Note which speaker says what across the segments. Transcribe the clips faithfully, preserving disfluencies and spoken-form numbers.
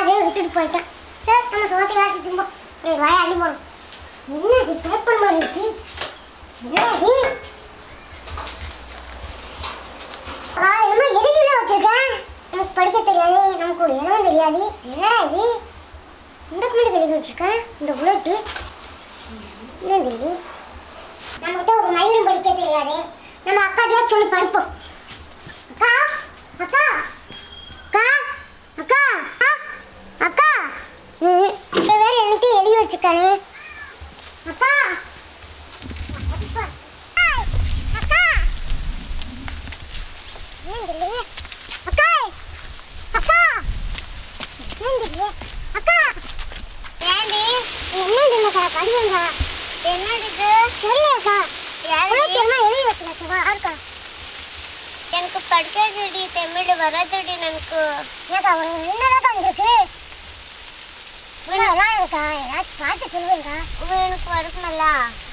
Speaker 1: அதே விட்டுட்டு போயிட்டேன். சரி நம்ம சோத்தை ஆச்சு திரும்ப ரெண்டு வாயை அள்ளி போடும். என்ன இது பேப்பர் மாதிரி இருக்கு? என்ன இது? ஆ என்னமா எழுதில வச்சிருக்கேன். நமக்கு படிக்க தெரியாது, நமக்கு ஒரு இனம் தெரியாது. என்னடா இது? இந்த கமெண்ட் எழுதி வச்சிருக்கேன். இந்த புல்லட்டு என்ன தெரியுது? நமக்கு ஒரு மயிலும் படிக்க தெரியாது. நம்ம அக்காட்டியா சொல்லி படிப்போம். அக்கா அக்கா அக்கா அக்கா அக்கா இந்த வேற எனக்கு எழுதி வச்சிருக்கானே. அக்கா அக்கா என்னது அக்கா அக்கா என்னது அக்கா ஏண்டி என்னது அக்கா படிங்க என்னது இது தெரியலக்கா யாரோ தெரியுமா எழுதி வச்சிருக்கா அக்கா எனக்கு படிக்கிறதுடி தமிழ் வராதுடி எனக்கு ஏக்கா என்னதான் வந்திருக்கு நல்லா இருக்கா ஏதாச்சும் பார்த்து சொல்லுவேங்க எனக்கு வருமல்ல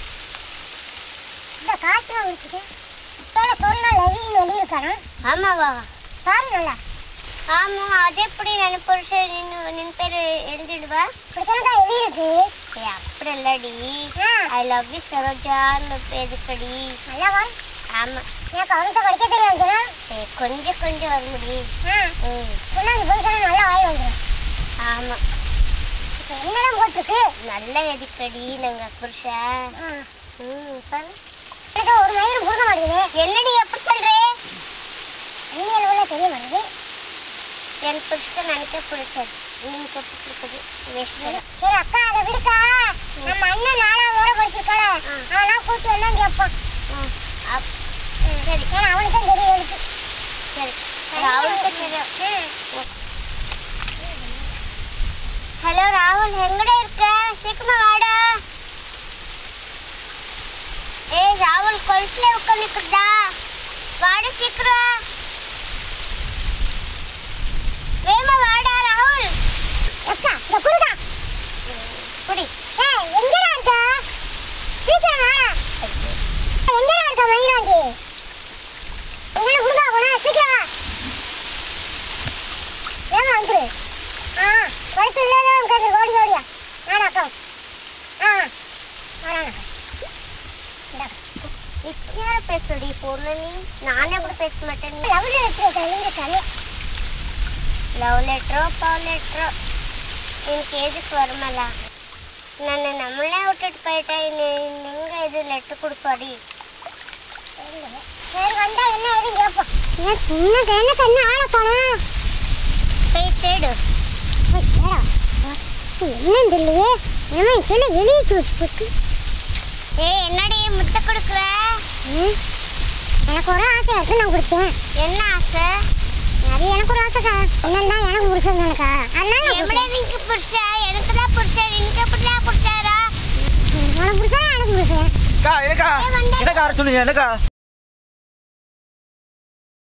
Speaker 1: இந்த காற்று வந்துருக்கு இப்போ சொன்னால் லவின்னு எழுதியிருக்கானா ஆமாவா பாரு நல்லா ஆமாம் அது எப்படி நான் புருஷன் நின்று நின் பேர் எழுதிடுவா இப்படித்தானக்கா எழுதியிருக்கு அப்படி இல்லடி ஐ லவ் யூ சரோஜான்னு எதுக்கடி நல்லாவா ஆமாம் எனக்கு அவனுக்கு படிக்க தெரியாதுன்னா கொஞ்சம் கொஞ்சம் வர முடியும் ம் சொன்னால் போய் சொன்னால் நல்லா வாய் வந்துடும் ஆமாம் இப்போ என்னதான் போட்டிருக்கு நல்ல எதுக்கடி நாங்கள் புருஷன் ம் பாரு எனக்கு ஒரு மயிரும் கொடுக்க மாட்டேங்குது என்னடி எப்படி சொல்கிறேன் அந்நிய அளவில் தெரிய மாட்டேங்குது என் புருஷன் எனக்கு பிடிச்சது நீங்கள் எப்படி பிடிச்சது சரி அக்கா அதை விடுக்கா நம்ம அண்ணன் நாலாவது வரை படிச்சிருக்கல அவனா கூட்டி என்ன கேட்பான் அப் சரி ஏன்னா அவனுக்கு தான் தெரியும் எழுத்து சரி அவனுக்கு தெரியும் ஹலோ ராகுல் எங்கடா இருக்க சீக்கிரமா வாடா ஏய் ராகுல் கொலுசுல உட்காந்துக்குதா வாட சீக்கிரம் வேமா வாடா ராகுல் அக்கா இந்த குடுடா குடி ஏய் எங்கடா இருக்க சீக்கிரம் வாடா எங்கடா இருக்க மயிலாண்டி எங்கடா குடுடா போனா சீக்கிரம் வா வேமா வந்துரு ஆ வயிற்று இல்லைன்னா உட்காந்து ஓடி ஓடியா நாடா அக்கா ஆ வாடா இத்தனை பேசுடி பொண்ணு நீ நானே கூட பேச மாட்டேன் லவ் லெட்டர் எழுதியிருக்காங்க லவ் லெட்டரோ பவ் லெட்டரோ எனக்கு எதுக்கு வருமல்ல நான் நம்மளே விட்டுட்டு போயிட்டேன் எங்க இது லெட்டர் கொடுப்பாடி சரி வந்தா என்ன எதுவும் கேட்போம் என்ன என்ன கண்ணு ஆள போனோம் போய் தேடு என்னன்னு இல்லையே ஏன்னா சில எழுதி வச்சு ஏய் என்னடி முட்டை கொடுக்குற எனக்கு ஒரு ஆசை இருக்கு நான் கொடுத்தேன் என்ன ஆசை அது எனக்கு ஒரு ஆசைக்கா என்னன்னா எனக்கு புருஷன் தானக்கா அதனால எப்படி நீங்க புருஷன் எனக்கு தான் புருஷன் நீங்க எப்படிலாம் புருஷாரா உனக்கு புருஷன் எனக்கு புருஷன்
Speaker 2: எனக்கா எனக்கா எனக்கா சொல்லுங்க எனக்கா